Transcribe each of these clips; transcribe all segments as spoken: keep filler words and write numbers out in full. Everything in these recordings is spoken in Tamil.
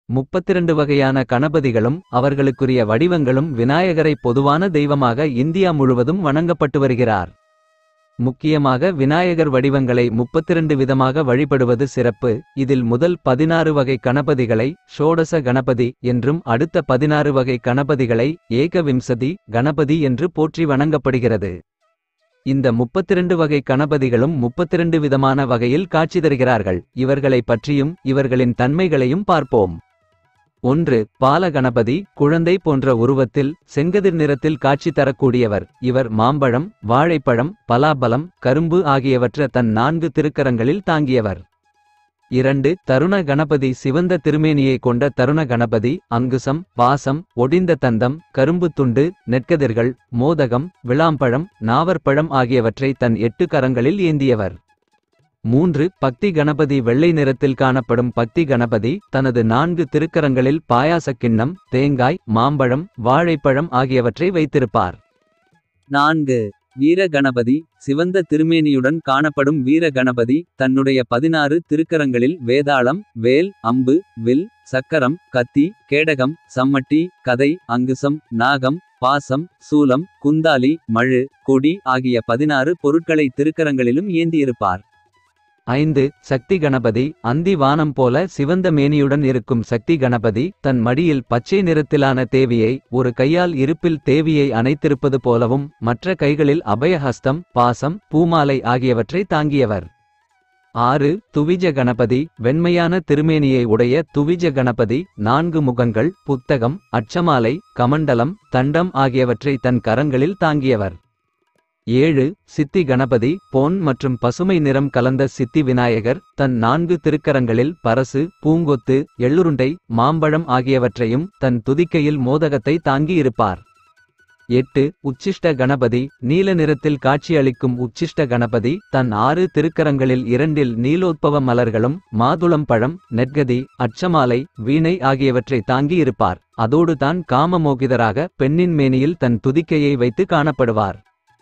முப்பத்திரண்டு வகையான கணபதிகளும் அவர்களுக்குரிய வடிவங்களும் விநாயகரை பொதுவான தெய்வமாக இந்தியா முழுவதும் வணங்கப்பட்டு வருகிறார். முக்கியமாக விநாயகர் வடிவங்களை முப்பத்திரண்டு விதமாக வழிபடுவது சிறப்பு. இதில் முதல் பதினாறு வகை கணபதிகளை ஷோடச கணபதி என்றும் அடுத்த பதினாறு வகை கணபதிகளை ஏகவிம்சதி கணபதி என்று போற்றி வணங்கப்படுகிறது. இந்த முப்பத்திரண்டு வகை கணபதிகளும் முப்பத்திரண்டு விதமான வகையில் காட்சி தருகிறார்கள். இவர்களை பற்றியும் இவர்களின் தன்மைகளையும் பார்ப்போம். ஒன்று. பாலகணபதி. குழந்தை போன்ற உருவத்தில் செங்கதிர் நிறத்தில் காட்சி தரக்கூடியவர். இவர் மாம்பழம், வாழைப்பழம், பலாபலம், கரும்பு ஆகியவற்றை தன் நான்கு திருக்கரங்களில் தாங்கியவர். இரண்டு. தருண கணபதி. சிவந்த திருமேனியை கொண்ட தருண கணபதி அங்குசம், பாசம், ஒடிந்த தந்தம், கரும்பு துண்டு, நெற்கதிர்கள், மோதகம், விளாம்பழம், நாவற்பழம் ஆகியவற்றை தன் எட்டு கரங்களில் ஏந்தியவர். மூன்று. பக்தி கணபதி. வெள்ளை நிறத்தில் காணப்படும் பக்தி கணபதி தனது நான்கு திருக்கரங்களில் பாயாசக் கிண்ணம், தேங்காய், மாம்பழம், வாழைப்பழம் ஆகியவற்றை வைத்திருப்பார். நான்கு. வீர கணபதி. சிவந்த திருமேனியுடன் காணப்படும் வீர கணபதி தன்னுடைய பதினாறு திருக்கரங்களில் வேதாளம், வேல், அம்பு, வில், சக்கரம், கத்தி, கேடகம், சம்மட்டி, கதை, அங்குசம், நாகம், பாசம், சூலம், குந்தாலி, மழு, கொடி ஆகிய பதினாறு பொருட்களை திருக்கரங்களிலும் ஏந்தியிருப்பார். ஐந்து. சக்தி கணபதி. அந்தி வானம் போல சிவந்த மேனியுடன் இருக்கும் சக்தி கணபதி தன் மடியில் பச்சை நிறத்திலான தேவியை ஒரு கையால் இருப்பில் தேவியை அணைத்திருப்பது போலவும் மற்ற கைகளில் அபயஹஸ்தம், பாசம், பூமாலை ஆகியவற்றை தாங்கியவர். ஆறு. துவிஜ கணபதி. வெண்மையான திருமேனியை உடைய துவிஜ கணபதி நான்கு முகங்கள், புத்தகம், அட்சமாலை, கமண்டலம், தண்டம் ஆகியவற்றை தன் கரங்களில் தாங்கியவர். ஏழு. சித்தி கணபதி. பொன் மற்றும் பசுமை நிறம் கலந்த சித்தி விநாயகர் தன் நான்கு திருக்கரங்களில் பரசு, பூங்கொத்து, எள்ளுருண்டை, மாம்பழம் ஆகியவற்றையும் தன் துதிக்கையில் மோதகத்தை தாங்கி இருப்பார். எட்டு. உச்சிஷ்ட கணபதி. நீல நிறத்தில் காட்சியளிக்கும் உச்சிஷ்ட கணபதி தன் ஆறு திருக்கரங்களில் இரண்டில் நீலோத்பவ மலர்களும் மாதுளம் பழம், நெற்கதி, அட்சமாலை, வீணை ஆகியவற்றை தாங்கி இருப்பார். அதோடு தான் காமமோகிதராக பெண்ணின் மேனியில் தன் துதிக்கையை வைத்து காணப்படுவார்.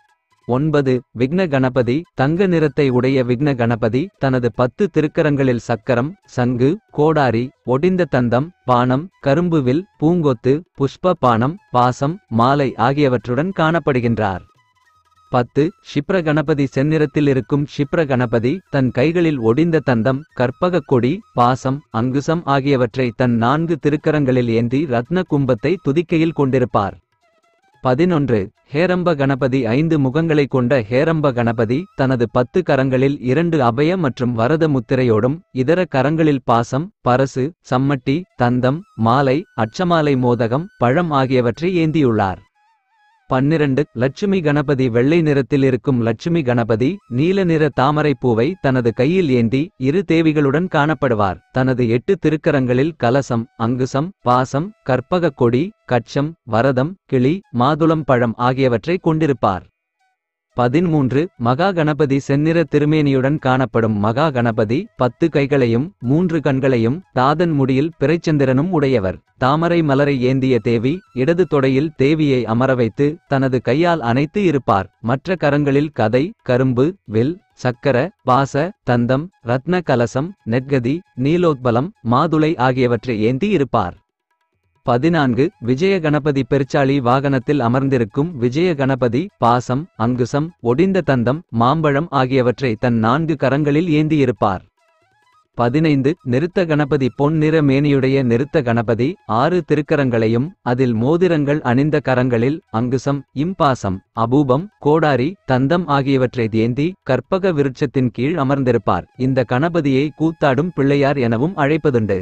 ஒன்பது. விக்ன கணபதி. தங்க நிறத்தை உடைய விக்ன கணபதி தனது பத்து திருக்கரங்களில் சக்கரம், சங்கு, கோடாரி, ஒடிந்த தந்தம், பானம், கரும்புவில், பூங்கொத்து, புஷ்ப பானம், பாசம், மாலை ஆகியவற்றுடன் காணப்படுகின்றார். பத்து. ஷிப்ர கணபதி. செந்நிறத்தில் இருக்கும் ஷிப்ர கணபதி தன் கைகளில் ஒடிந்த தந்தம், கற்பகக் கொடி, பாசம், அங்குசம் ஆகியவற்றை தன் நான்கு திருக்கரங்களில் ஏந்தி ரத்ன கும்பத்தை துதிக்கையில் கொண்டிருப்பார். பதினொன்று. ஹேரம்ப கணபதி. ஐந்து முகங்களை கொண்ட ஹேரம்ப கணபதி தனது பத்து கரங்களில் இரண்டு அபய மற்றும் வரத முத்திரையோடும் இதர கரங்களில் பாசம், பரசு, சம்மட்டி, தந்தம், மாலை, அட்சமாலை, மோதகம், பழம் ஆகியவற்றை ஏந்தியுள்ளார். பன்னிரண்டு. லட்சுமி கணபதி. வெள்ளை நிறத்தில் இருக்கும் லட்சுமி கணபதி நீல நிற தாமரை பூவை தனது கையில் ஏந்தி இரு தேவிகளுடன் காணப்படுவார். தனது எட்டு திருக்கரங்களில் கலசம், அங்குசம், பாசம், கற்பகக் கொடி, கட்சம், வரதம், கிளி, மாதுளம் பழம் ஆகியவற்றை கொண்டிருப்பார். பதிமூன்று. மகா கணபதி. செந்நிற திருமேனியுடன் காணப்படும் மகா கணபதி பத்து கைகளையும் மூன்று கண்களையும் தாதன் முடியில் பிறைச்சந்திரனும் உடையவர். தாமரை மலரை ஏந்திய தேவி இடது தொடையில் தேவியை அமர வைத்து தனது கையால் அணைத்து இருப்பார். மற்ற கரங்களில் கதை, கரும்பு, வில், சக்கர, பாச, தந்தம், ரத்ன கலசம், நெற்கதி, நீலோத்பலம், மாதுளை ஆகியவற்றை ஏந்தி இருப்பார். பதினான்கு. விஜய கணபதி. பெருச்சாளி வாகனத்தில் அமர்ந்திருக்கும் விஜய கணபதி பாசம், அங்குசம், ஒடிந்த தந்தம், மாம்பழம் ஆகியவற்றை தன் நான்கு கரங்களில் ஏந்தியிருப்பார். பதினைந்து. நிறுத்த கணபதி. பொன் நிற மேனியுடைய நிறுத்த கணபதி ஆறு திருக்கரங்களையும் அதில் மோதிரங்கள் அணிந்த கரங்களில் அங்குசம், இம்பாசம், அபூபம், கோடாரி, தந்தம் ஆகியவற்றை ஏந்தி கற்பக விருட்சத்தின் கீழ் அமர்ந்திருப்பார். இந்த கணபதியை கூத்தாடும் பிள்ளையார் எனவும் அழைப்பதுண்டு.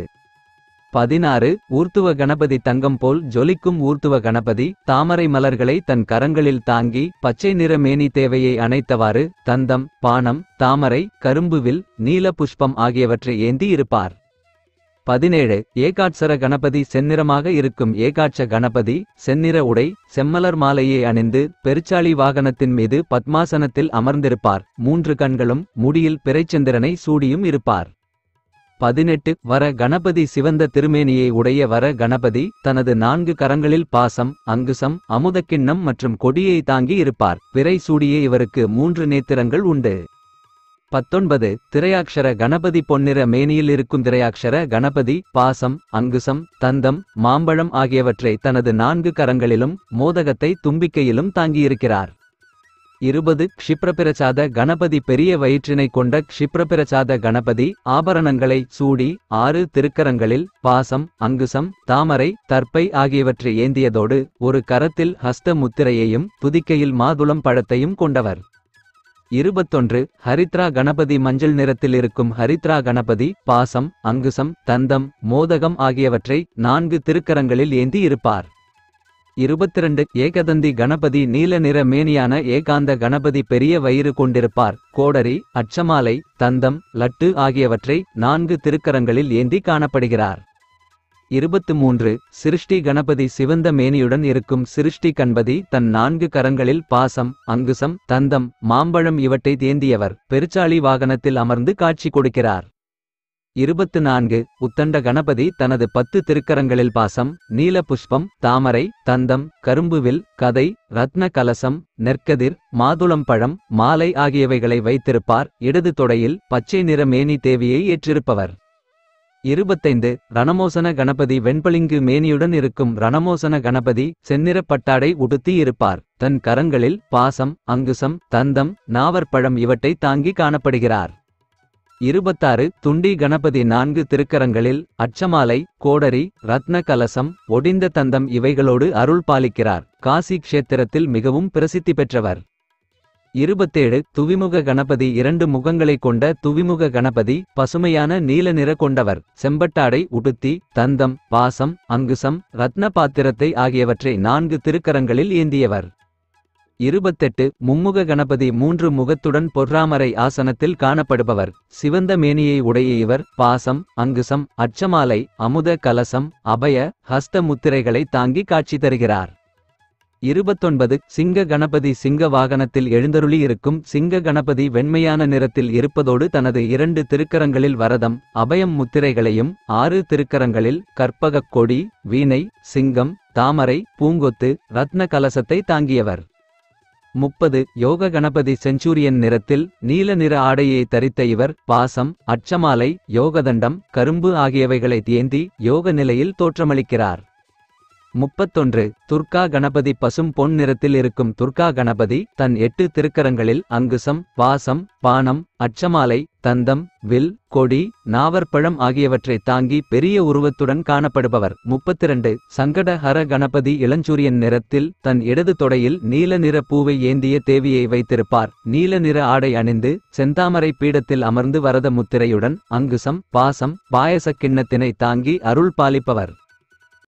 பதினாறு. ஊர்த்துவ கணபதி. தங்கம் போல் ஜொலிக்கும் ஊர்த்துவ கணபதி தாமரை மலர்களை தன் கரங்களில் தாங்கி பச்சை நிற மேனி தேவையை அணைத்தவாறு தந்தம், பானம், தாமரை, கரும்புவில், நீல புஷ்பம் ஆகியவற்றை ஏந்தி இருப்பார். பதினேழு. ஏகாட்சர கணபதி. செந்நிறமாக இருக்கும் ஏகாட்ச கணபதி செந்நிற உடை, செம்மலர் மாலையை அணிந்து பெருச்சாளி வாகனத்தின் மீது பத்மாசனத்தில் அமர்ந்திருப்பார். மூன்று கண்களும் முடியில் பிறைச்சந்திரனை சூடியும் இருப்பார். பதினெட்டு. வர கணபதி. சிவந்த திருமேனியை உடைய வர கணபதி தனது நான்கு கரங்களில் பாசம், அங்குசம், அமுதக்கிண்ணம் மற்றும் கொடியை தாங்கி இருப்பார். பிறை சூடிய இவருக்கு மூன்று நேத்திரங்கள் உண்டு. பத்தொன்பது திரையாக்ஷர கணபதி பொன்னிற மேனியில் இருக்கும் திரையாக்ஷர கணபதி பாசம் அங்குசம் தந்தம் மாம்பழம் ஆகியவற்றை தனது நான்கு கரங்களிலும் மோதகத்தை தும்பிக்கையிலும் தாங்கியிருக்கிறார். இருபது க்ஷிப்ரபிரசாத கணபதி பெரிய வயிற்றினை கொண்ட க்ஷிப்ரபிரசாத கணபதி ஆபரணங்களை சூடி ஆறு திருக்கரங்களில் பாசம் அங்குசம் தாமரை தர்ப்பை ஆகியவற்றை ஏந்தியதோடு ஒரு கரத்தில் ஹஸ்த முத்திரையையும் துதிக்கையில் மாதுளம் பழத்தையும் கொண்டவர். இருபத்தொன்று ஹரித்ரா கணபதி மஞ்சள் நிறத்தில் இருக்கும் ஹரித்ரா கணபதி பாசம் அங்குசம் தந்தம் மோதகம் ஆகியவற்றை நான்கு திருக்கரங்களில் ஏந்தி இருப்பார். இருபத்திரண்டு ஏகதந்தி கணபதி நீல நிற மேனியான ஏகாந்த கணபதி பெரிய வயிறு கொண்டிருப்பார். கோடரி அட்சமாலை தந்தம் லட்டு ஆகியவற்றை நான்கு திருக்கரங்களில் ஏந்தி காணப்படுகிறார். இருபத்து மூன்று சிருஷ்டி கணபதி சிவந்த மேனியுடன் இருக்கும் சிருஷ்டி கணபதி தன் நான்கு கரங்களில் பாசம் அங்குசம் தந்தம் மாம்பழம் இவற்றை ஏந்தியவர் பெருச்சாளி வாகனத்தில் அமர்ந்து காட்சி கொடுக்கிறார். இருபத்து நான்கு உத்தண்ட கணபதி தனது பத்து திருக்கரங்களில் பாசம் நீல புஷ்பம் தாமரை தந்தம் கரும்புவில் கதை ரத்ன கலசம் நெற்கதிர் மாதுளம்பழம் மாலை ஆகியவைகளை வைத்திருப்பார். இடது தொடையில் பச்சை நிற மேனி தேவியை ஏற்றிருப்பவர். இருபத்தைந்து ரணமோசன கணபதி வெண்பளிங்கு மேனியுடன் இருக்கும் ரணமோசன கணபதி செந்நிற பட்டாடை உடுத்தி இருப்பார். தன் கரங்களில் பாசம் அங்குசம் தந்தம் நாவற்பழம் இவற்றை தாங்கி காணப்படுகிறார். இருபத்தாறு துண்டி கணபதி நான்கு திருக்கரங்களில் அட்சமாலை கோடரி ரத்ன கலசம் ஒடிந்த தந்தம் இவைகளோடு அருள் பாலிக்கிறார். காசி க்ஷேத்திரத்தில் மிகவும் பிரசித்தி பெற்றவர். இருபத்தேழு துவிமுக கணபதி இரண்டு முகங்களை கொண்ட துவிமுக கணபதி பசுமையான நீல நிற கொண்டவர். செம்பட்டாடை உடுத்தி தந்தம் பாசம் அங்குசம் ரத்ன பாத்திரத்தை ஆகியவற்றை நான்கு திருக்கரங்களில் ஏந்தியவர். இருபத்தெட்டு மும்முக கணபதி மூன்று முகத்துடன் பொற்றாமரை ஆசனத்தில் காணப்படுபவர். சிவந்த மேனியை உடைய இவர் பாசம் அங்குசம் அட்சமாலை அமுத கலசம் அபய ஹஸ்த முத்திரைகளை தாங்கி காட்சி தருகிறார். இருபத்தொன்பது சிங்க கணபதி சிங்க வாகனத்தில் எழுந்தருளி இருக்கும் சிங்க கணபதி வெண்மையான நிறத்தில் இருப்பதோடு தனது இரண்டு திருக்கரங்களில் வரதம் அபயம் முத்திரைகளையும் ஆறு திருக்கரங்களில் கற்பகக் கொடி வீணை சிங்கம் தாமரை பூங்கொத்து ரத்ன கலசத்தை தாங்கியவர். முப்பது யோக கணபதி செஞ்சூரியன் நிறத்தில் நீல நிற ஆடையை தரித்த இவர் பாசம் அட்சமாலை யோகதண்டம் கரும்பு ஆகியவைகளை ஏந்தி யோக நிலையில் தோற்றமளிக்கிறார். முப்பத்தொன்று துர்கா கணபதி பசும் பொன் நிறத்தில் இருக்கும் துர்கா கணபதி தன் எட்டு திருக்கரங்களில் அங்குசம் பாசம் பானம் அட்சமாலை தந்தம் வில் கொடி நாவற்பழம் ஆகியவற்றை தாங்கி பெரிய உருவத்துடன் காணப்படுபவர். முப்பத்திரண்டு சங்கட ஹர கணபதி இளஞ்சூரியன் நிறத்தில் தன் இடது தொடையில் நீல நிற பூவை ஏந்திய தேவியை வைத்திருப்பார். நீல நிற ஆடை அணிந்து செந்தாமரை பீடத்தில் அமர்ந்து வரத முத்திரையுடன் அங்குசம் பாசம் பாயச கிண்ணத்தினை தாங்கி அருள் பாலிப்பவர்.